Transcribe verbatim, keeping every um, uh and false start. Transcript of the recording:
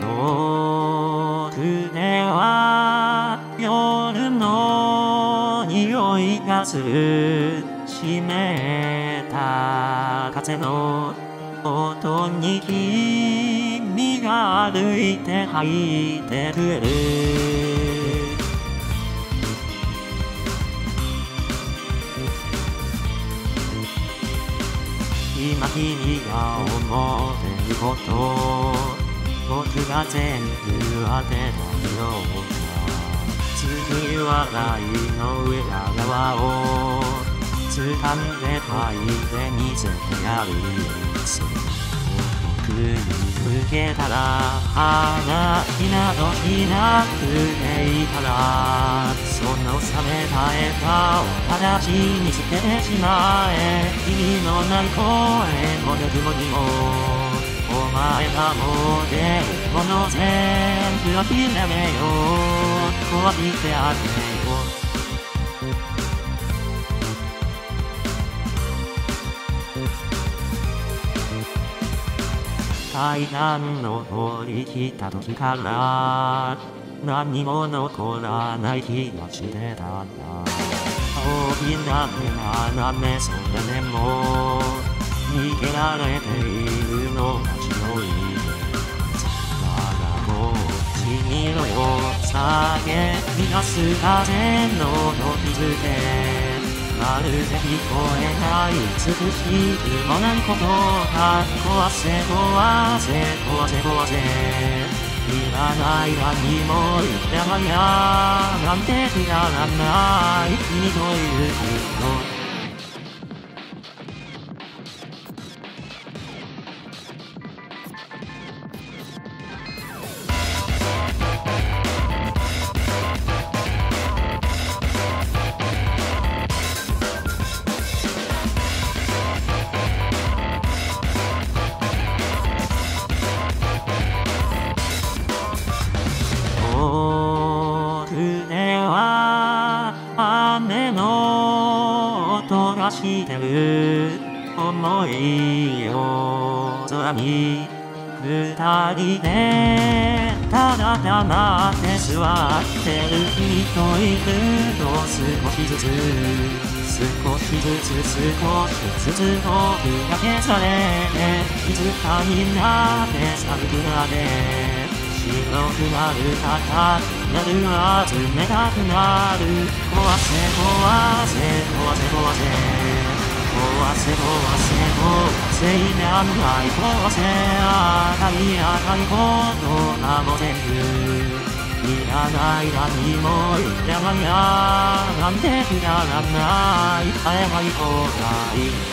遠くでは夜の匂いがする。湿った風の音に君が歩いて入ってくる。今君が思ってること、僕が全部当てたようか。次は笑いの裏側を掴んで吐いて見せてやる。僕に向けたら花火などしなくていいから、その冷めた笑顔を直ちに捨ててしまえ。君のない声もぬくもりもお前がもう出るもの全部諦めよう。壊してあげよう。階段の降りきた時から何も残らない気がしてたんだ。大きな斜めそれでも逃げられているのが白い。我がこっちにろよ叫び出す風の時づけ。まるで聞こえない美しくもないことが壊せ壊せ壊せ壊せ。いらない何もいらないやなんてくだらない君という人。遠くでは雨の音がしてる。思いを空に二人でただ黙って座ってる君といると少しずつ少しずつ少しずつ僕が消されて静かになって寒くなって白くなる高くなる集めたくなる。壊せ壊せ壊せ壊せ壊せ壊せ壊せいらない壊せ赤い赤いことがも全部いらない何もいらないやなんてくだらない会えない方がいい。